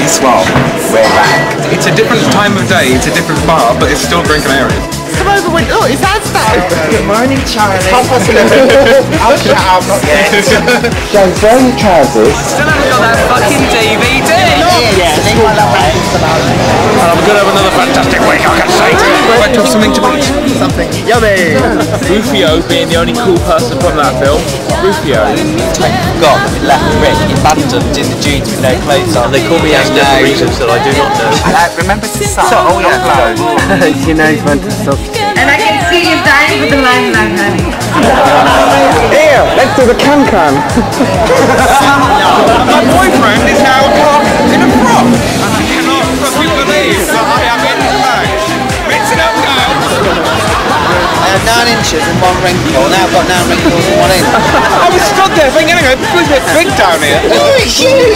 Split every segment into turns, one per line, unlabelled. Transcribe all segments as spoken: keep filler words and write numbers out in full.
swap, we're back.
It's a different time of day, it's a different bar, but it's still Gran Canaria.
Come over when... Oh, is that stuff?
Good morning, Charlie.
Half past eleven.
I'll shut up, not yet.
James, wearing your trousers.
Still haven't got that fucking D V D!
Yeah, I think my love
And I'm going to have another fantastic week, I can say. Right, to have something to eat.
something yummy.
Rufio being the only cool person from that film. Rufio.
I forgot that we left Rick abandoned in the jeans with no clothes on.
They call me as no reasons that I do not know.
Uh, remember to suck. Oh, yeah. You know he's meant to suck.
And I can see you dying with the limelight, honey.
Here, let's do the can-can.
My boyfriend is now a cock in a frock, and I cannot fucking believe that I am in the match. Mixing up now.
I had nine inches and one wrinkle. Now I've got nine wrinkles and one inch.
I was stood there thinking, hang on, it's a bit big down here.
Oh, it's you!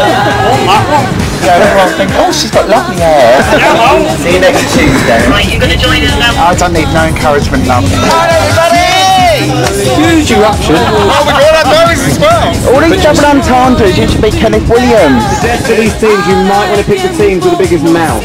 Yeah, everyone think, oh, she's got lovely hair.
See you next Tuesday.
Right, you're going to join us now.
I don't need no encouragement, love.
Hi, everybody!
Huge eruption.
Oh my god, I'm nervous as well.
All these double entendres, you should be Kenneth Williams. For these teams, you might want to pick the teams with the biggest mouth.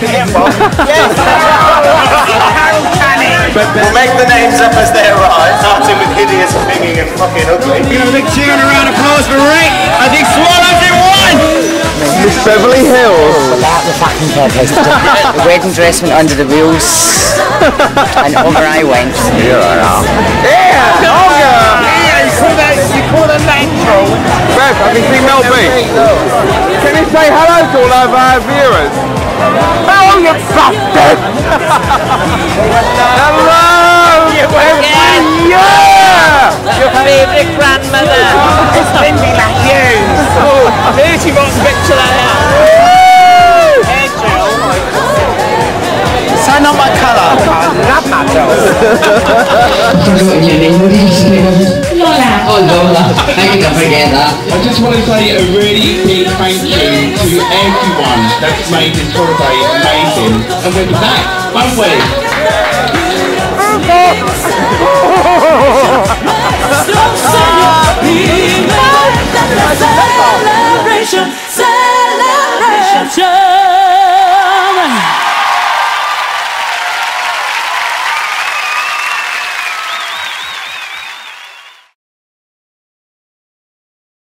We'll make the names up as they arrive, starting with hideous, pinging and fucking ugly.
Give a big cheer and a round of applause for Rick. I think Swallows in one. Miss Beverly Hills.
Without the fucking hairpiece. The wedding dress went under the wheels and over I went.
Here I am. Yeah, Olga. Yeah, you call that, you call that natural. Bev, have you seen Mel B? Can you say hello to all of our viewers? Oh, you bastard! Hello!
Again!
Yeah!
Your favourite grandmother.
It's Lindy like Hughes.
Oh, thirty bucks picture there. Hey, Joe.
So not my colour. I love my dog.
Lola. Oh, Lola. I can forget that.
I just want to say a really big thank you to everyone that's made this holiday amazing. And we're back, won't we?
Celebration, celebration.